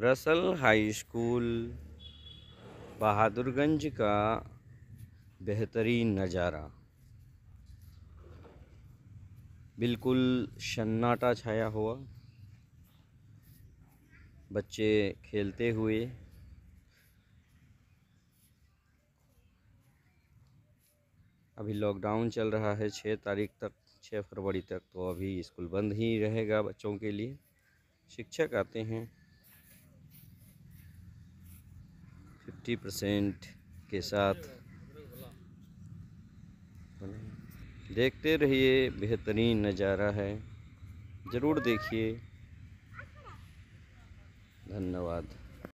Russell high school Bahadurganj का बेहतरीन नज़ारा। बिल्कुल सन्नाटा छाया हुआ, बच्चे खेलते हुए। अभी लॉकडाउन चल रहा है 6 तारीख तक, 6 फरवरी तक, तो अभी स्कूल बंद ही रहेगा बच्चों के लिए। शिक्षक आते हैं 50% के साथ। देखते रहिए, बेहतरीन नज़ारा है, ज़रूर देखिए। धन्यवाद।